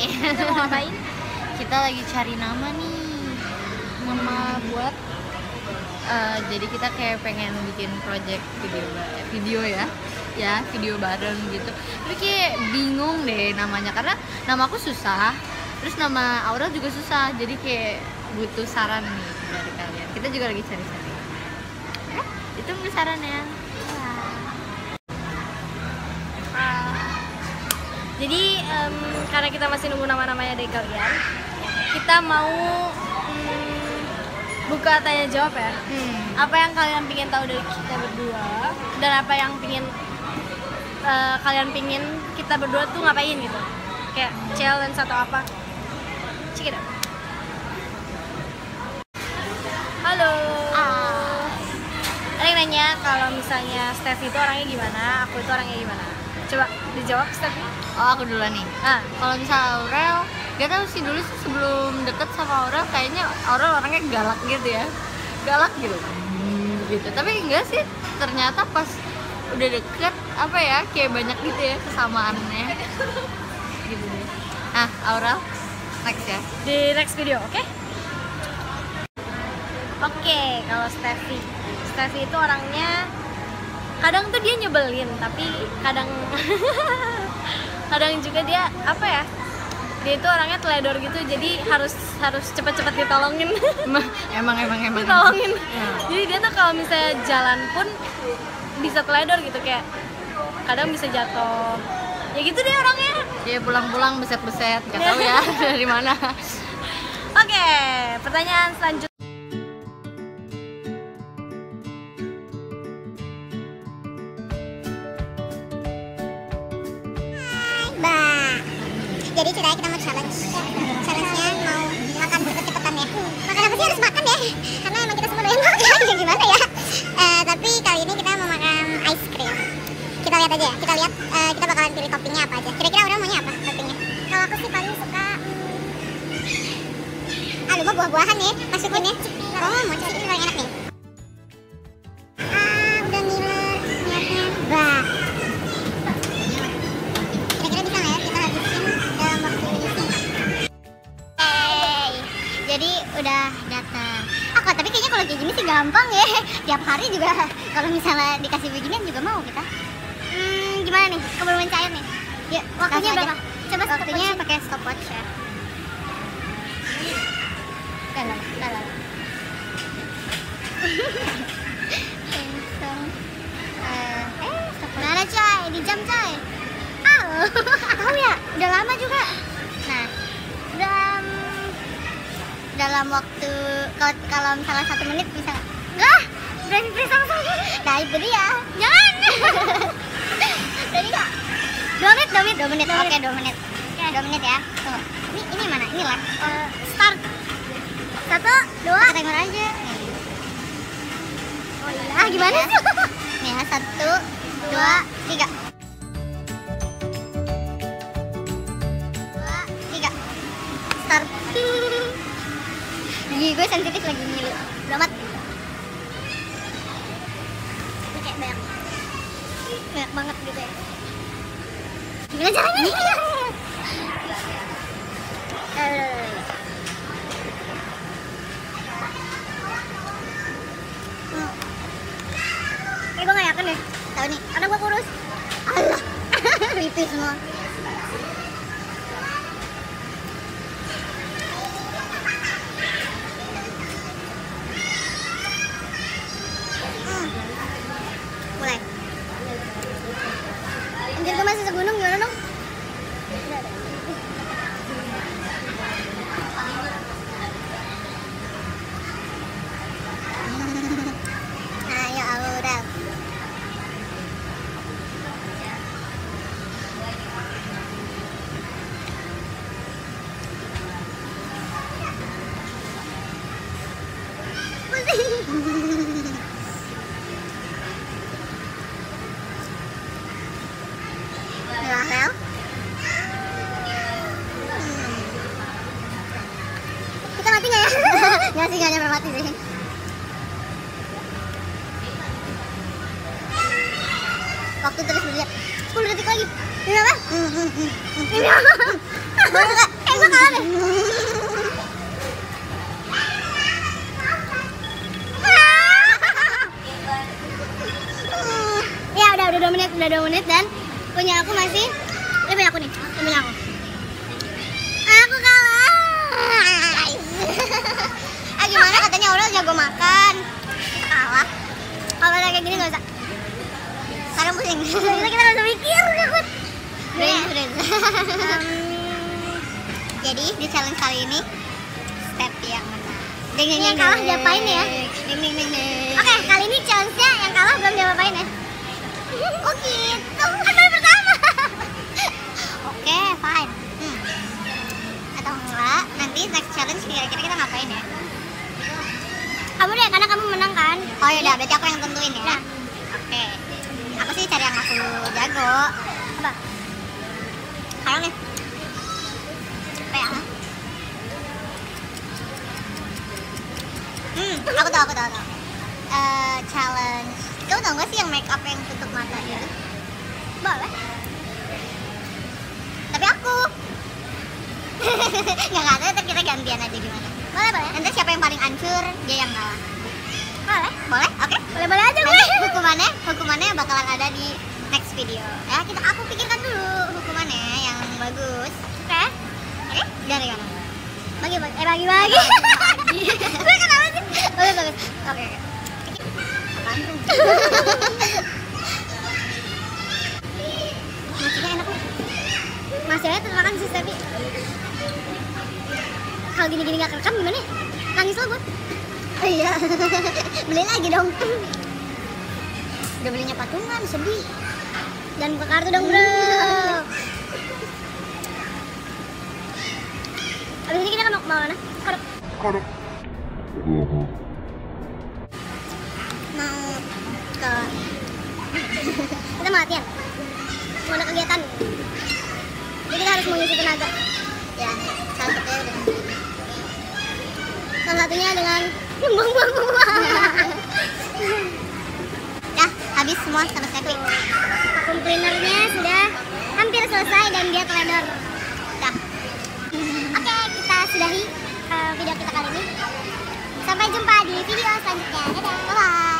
Kita mau ngapain? Kita lagi cari nama nih. Nama buat jadi kita kayak pengen bikin project video ya. Ya, video bareng gitu. Tapi kayak bingung deh namanya karena nama aku susah. Terus nama Aurel juga susah. Jadi kayak butuh saran nih dari kalian. Kita juga lagi cari-cari. Itu saran ya. Jadi karena kita masih nunggu nama-namanya dari kalian, kita mau buka tanya jawab ya. Apa yang kalian pingin tahu dari kita berdua dan apa yang kalian pingin kita berdua tuh ngapain gitu, kayak challenge atau apa. Check it out. Halo. Ada yang nanya kalau misalnya Steffi itu orangnya gimana, aku itu orangnya gimana. Coba dijawab Steffi. Oh, aku duluan nih. Kalau misalnya Aurel, gak tau sih, dulu sih sebelum deket sama Aurel kayaknya Aurel orangnya galak gitu ya, galak gitu. Tapi enggak sih, ternyata pas udah deket apa ya, kayak banyak gitu ya kesamaannya. Gitu deh. Aurel, next ya. Di next video, oke? Oke, kalau Steffi itu orangnya kadang tuh dia nyebelin, tapi kadang kadang juga dia apa ya, dia itu orangnya teledor gitu, jadi harus cepat-cepat ditolongin. emang ditolongin. Jadi dia tuh kalau misalnya jalan pun bisa teledor gitu, kayak kadang bisa jatuh ya gitu deh orangnya. Dia pulang-pulang beset-beset, gak tahu ya dari mana. Oke, pertanyaan selanjutnya. Jadi ceritanya kita mau challenge-nya mau makan cepet-cepetan ya. Makan apa sih, harus makan ya, karena emang kita semua doyan makan. Ya gimana ya, tapi kali ini kita mau makan ice cream. Kita lihat aja ya, kita bakalan pilih toppingnya apa aja. Kira-kira udah maunya apa toppingnya? Kalau aku sih paling suka lupa buah-buahan ya masukinnya. Oh, mau coba ini paling enak nih. Udah ngiler niatnya. Bah, jadi udah datang. Tapi kayaknya kalau kayak gini sih gampang ya. Tiap hari juga kalau misalnya dikasih beginian juga mau kita. Gimana nih? Keburu mencair nih. Yuk, waktunya berapa? Coba waktunya pakai stopwatch ya. Dalam. Mana coy? Di jam coy. Tahu ya? Udah lama juga. Nah, dalam waktu kalau misalnya 1 menit bisa nggak berani freeze langsung. Nah itu dia, jangan. Jadi nggak 2 menit. Oke, 2 menit. 2 menit ya. Tuh, ini mana, ini lah. Start 1, 2, timer aja. Oh iya, gimana sih? Nih ya, 1, 2, 3. 2, 3. Start. Gigi gue sensitif lagi ngilu. Udah amat. Ini kayak banyak banget gitu ya. Gimana caranya nih? Kayak gue gak yakin deh. Tahu nih, karena gue kurus. Alah, pipis semua. Mulai. Anjir, gue masih segunung, gimana dong? Ayo Aurel. Aurel. Kita mati nggak ya? Nggak sih, nggak nyampe mati sih. Waktu terus berlihat 10 detik lagi. Ini apa? Ini apa? Boleh nggak? Kayak gue kalah deh. Ya udah 2 menit dan punya aku masih, ini punya aku nih, ini punya aku. Aku kalah. Gimana katanya Aurel jago makan, kalah. Kalau kayak gini nggak usah. Sekarang pusing. Kita nggak usah mikir, takut. Jadi di challenge kali ini step yang menang. Yang kalah diapain ya? Oke, kali ini challenge-nya yang kalah belum diapain ya? Oh gitu, kan baru pertama. Oke, fine. Atau enggak, nanti next challenge kira-kira kita ngapain ya? Kamu deh, karena kamu menang kan? Oh yaudah, berarti aku yang tentuin ya? Nah. Oke. Aku sih cari yang aku jago. Apa? Sekarang nih. Apa ya? Aku tahu. Challenge. Kamu tau gak sih yang make up yang tutup mata itu? Boleh. Tapi aku. Nggak ada, ntar kita gantian aja gimana? Boleh. Nanti siapa yang paling hancur, dia yang kalah. Boleh? Oke. Boleh aja gue. Hukumannya bakalan ada di next video. Ya, aku pikirkan dulu hukumannya yang bagus. Oke? Dari mana? Bagi. Gue kenapa sih? Bagus. Oke. Apaan tuh? Masihnya enak nih. Masih aja termakan sih, tapi kalau gini-gini gak kerekam gimana? Nangis lo gue. Oh iya. Beli lagi dong. Udah belinya patungan, sedih. Dan buka kartu dong bro. Abis ini kita kan mau mana? Kodok. Mau ke kita mau latihan. Mau ada kegiatan. Jadi kita harus mengisi tenaga. Ya, salah satunya dengan salah satunya dengan buang-buang uang. Ya, habis semua sama Stevi. Vacuum cleanernya sudah hampir selesai dan dia teledor. Dah. Oke, kita sudahi video kita kali ini. Sampai jumpa di video selanjutnya. Dadah. Bye.